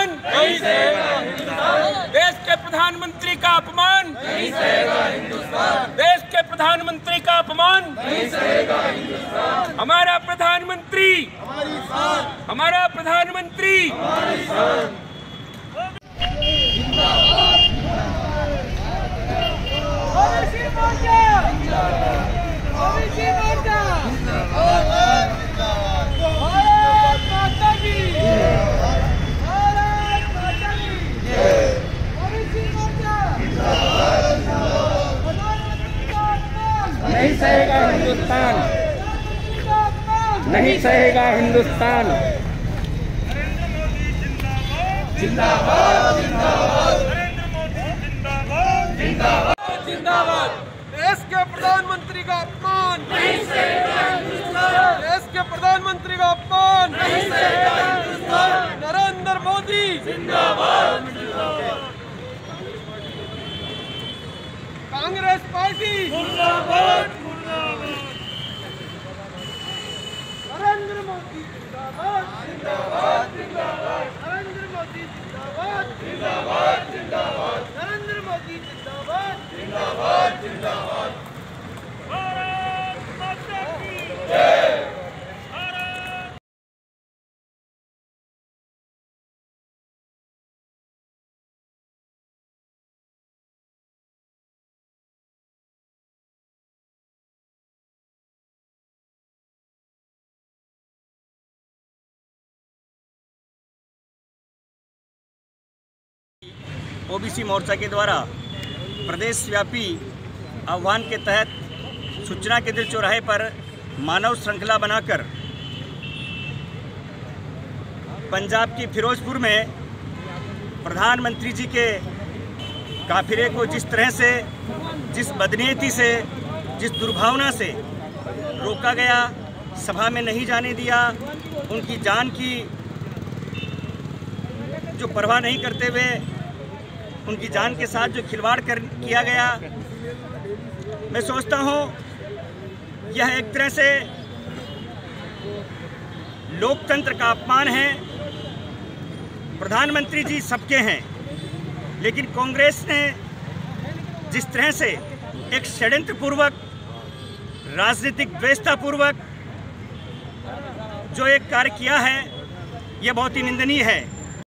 अपमान नहीं सहेगा हिंदुस्तान। देश के प्रधानमंत्री का अपमान नहीं सहेगा हिंदुस्तान। देश के प्रधानमंत्री का अपमान नहीं सहेगा हिंदुस्तान। हमारा प्रधानमंत्री हमारी शान, हमारा प्रधानमंत्री हमारी शान। नहीं सहेगा हिंदुस्तान, नहीं सहेगा हिंदुस्तान। जिंदाबाद जिंदाबाद, नरेंद्र मोदी जिंदाबाद जिंदाबाद जिंदाबाद। देश के प्रधानमंत्री का अपमान नहीं सहेगा हिंदुस्तान। देश के प्रधानमंत्री का अपमान नहीं सहेगा हिंदुस्तान। नरेंद्र मोदी जिंदाबाद जिंदाबाद। कांग्रेस पार्टी मुर्दाबाद। नरेंद्र मोदी जिंदाबाद जिंदाबाद जिंदाबाद। नरेंद्र मोदी जिंदाबाद जिंदाबाद जिंदाबाद। नरेंद्र मोदी जिंदाबाद जिंदाबाद जिंदाबाद। भारत माता की जय। ओबीसी मोर्चा के द्वारा प्रदेश व्यापी आह्वान के तहत सूचना केंद्र चौराहे पर मानव श्रृंखला बनाकर पंजाब की फिरोजपुर में प्रधानमंत्री जी के काफिले को जिस तरह से, जिस बदनीयती से, जिस दुर्भावना से रोका गया, सभा में नहीं जाने दिया, उनकी जान की जो परवाह नहीं करते हुए उनकी जान के साथ जो खिलवाड़ किया गया, मैं सोचता हूँ यह एक तरह से लोकतंत्र का अपमान है। प्रधानमंत्री जी सबके हैं, लेकिन कांग्रेस ने जिस तरह से एक षड्यंत्रपूर्वक, राजनीतिक द्वेषतापूर्वक जो एक कार्य किया है, यह बहुत ही निंदनीय है।